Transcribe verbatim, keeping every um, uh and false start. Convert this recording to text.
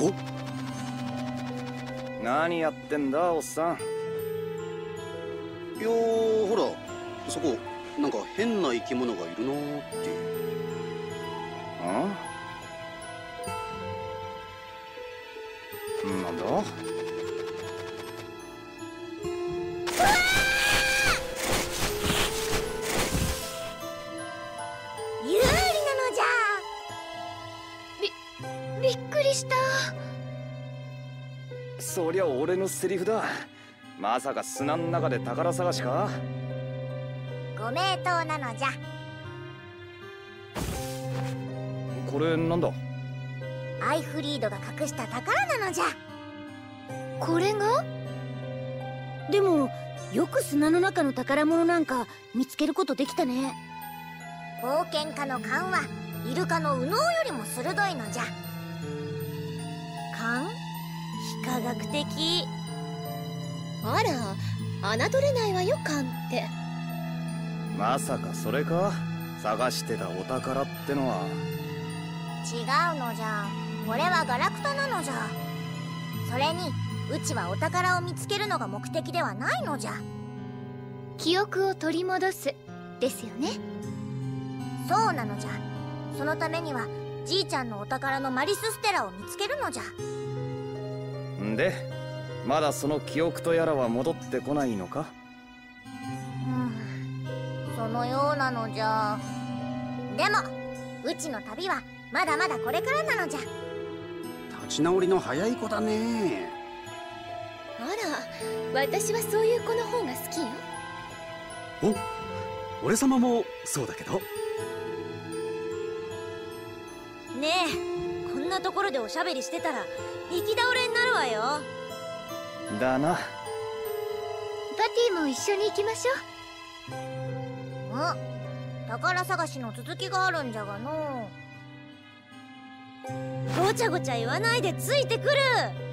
お、 何やってんだおっさん。 いやー、ほらそこなんか変な生き物がいるなーって。 ん？なんだ？ 有利なのじゃ。び、びっくりした。 そりゃ俺のセリフだ。まさか砂の中で宝探しか？ ご名答なのじゃ。 これなんだ？ アイフリードが隠した宝なのじゃ。 これが？でもよく砂の中の宝物なんか見つけることできたね。 冒険家の勘はイルカの右脳よりも鋭いのじゃ。勘？非科学的。 あら、侮れないわよ、勘って。 まさかそれか？探してたお宝ってのは。 違うのじゃ。これはガラクタなのじゃ。それにうちはお宝を見つけるのが目的ではないのじゃ。 記憶を取り戻すですよね。 そうなのじゃ。そのためにはじいちゃんのお宝のマリスステラを見つけるのじゃ。 んでまだその記憶とやらは戻ってこないのか？ うん、そのようなのじゃ。でもうちの旅はまだまだこれからなのじゃ。 立ち直りの早い子だね。 あら、私はそういう子の方が好きよ。 お、俺様もそうだけど。 ねえ、こんなところでおしゃべりしてたら行き倒れになるわよ。 だな。 パティも一緒に行きましょう。ん？宝探しの続きがあるんじゃがのう。ごちゃごちゃ言わないでついてくる。